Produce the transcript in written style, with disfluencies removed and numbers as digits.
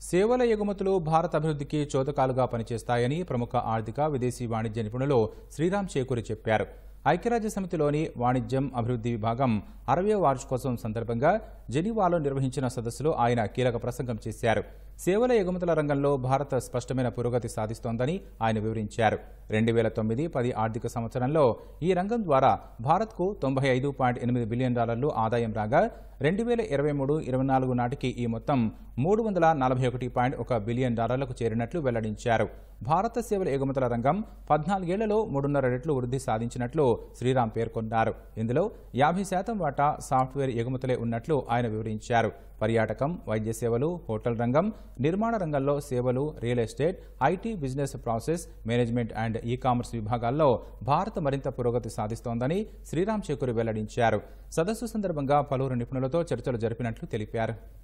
సేవల ఎగుమతులు భారత అభివృద్ధికి చోదకాలుగా పనిచేస్తాయని ప్రముఖ ఆర్థిక విదేశీ వాణిజ్య నిపుణులు శ్రీరామ్ చేకూరి చెప్పారు. ఐక్యరాజ్య సమితిలోని వాణిజ్యం అభివృద్ధి విభాగం 60వ వార్షికోత్సవం సందర్భంగా జెనీవాలో నిర్వహించిన సదస్సులో ఆయన కీలక ప్రసంగం చేశారు. సేవల ఎగుమతుల రంగంలో భారత్ స్పష్టమైన పురోగతి సాధిస్తోందని ఆయన వివరించారు. 2009-10 ఆర్థిక సంవత్సరంలో ఈ రంగం ద్వారా భారత్కు $95.8 బిలియన్ ఆదాయం రాగా 2023-24 నాటికి ఈ మొత్తం $341.1 బిలియన్ చేరినట్లు వెల్లడించారు. భారత సేవల ఎగుమతుల రంగం 14 ఏళ్లలో 3.5 రెట్లు వృద్ధి సాధించినట్లు శ్రీరామ్ పేర్కొన్నారు. ఇందులో 50% వాటా సాఫ్ట్వేర్ ఎగుమతులే ఉన్నట్లు ఆయన వివరించారు. పర్యాటకం, వైద్య సేవలు, హోటల్ రంగం, నిర్మాణ రంగంలో సేవలు, real estate, IT, business process, management and e-commerce విభాగాల్లో భారత్ మరింత పురోగతి సాధిస్తోందని శ్రీరామ్ చేకూరి వెల్లడించారు. సదస్సు సందర్భంగా పలువురు నిపుణులతో చర్చలు జరిపినట్లు తెలిపారు.